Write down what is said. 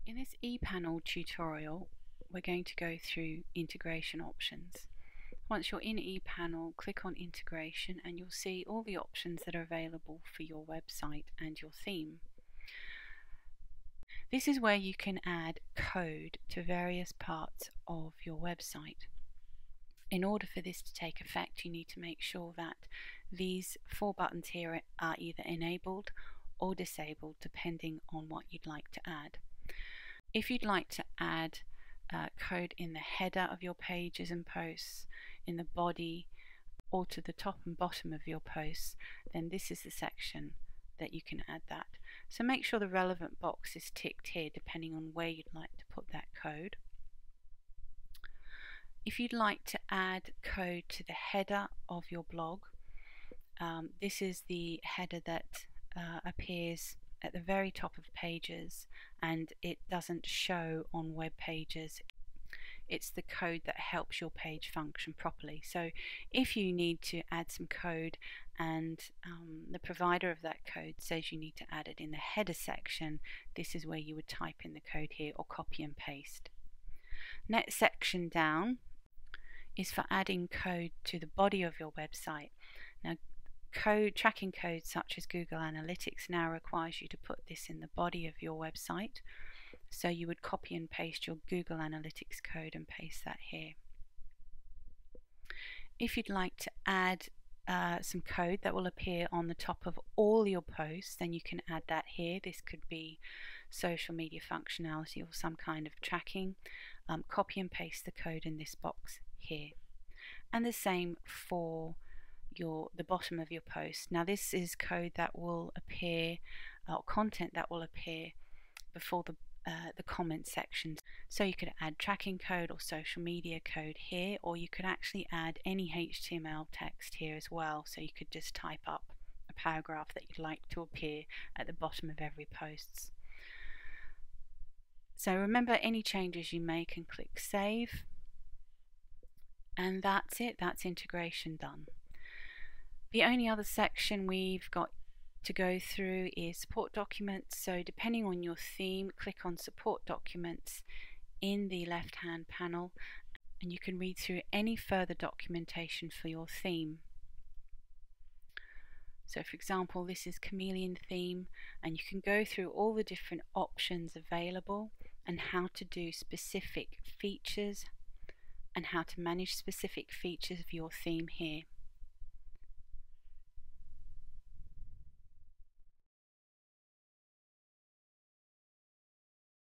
In this ePanel tutorial, we're going to go through integration options. Once you're in ePanel, click on integration and you'll see all the options that are available for your website and your theme. This is where you can add code to various parts of your website. In order for this to take effect, you need to make sure that these 4 buttons here are either enabled or disabled depending on what you'd like to add. If you'd like to add code in the header of your pages and posts, in the body, or to the top and bottom of your posts, then this is the section that you can add that. So make sure the relevant box is ticked here depending on where you'd like to put that code. If you'd like to add code to the header of your blog, this is the header that appears at the very top of pages and it doesn't show on web pages. It's the code that helps your page function properly. So if you need to add some code and the provider of that code says you need to add it in the header section, this is where you would type in the code here or copy and paste. Next section down is for adding code to the body of your website. Now, tracking code such as Google Analytics now requires you to put this in the body of your website. So you would copy and paste your Google Analytics code and paste that here. If you'd like to add some code that will appear on the top of all your posts, then you can add that here. This could be social media functionality or some kind of tracking. Copy and paste the code in this box here. And the same for the bottom of your post. Now this is code that will appear, or content that will appear before the comment section. So you could add tracking code or social media code here, or you could actually add any HTML text here as well. So you could just type up a paragraph that you'd like to appear at the bottom of every post. So remember, any changes you make and click save. And that's it, that's integration done. The only other section we've got to go through is support documents. So depending on your theme, click on support documents in the left hand panel and you can read through any further documentation for your theme. So for example, this is Chameleon theme and you can go through all the different options available and how to do specific features and how to manage specific features of your theme here.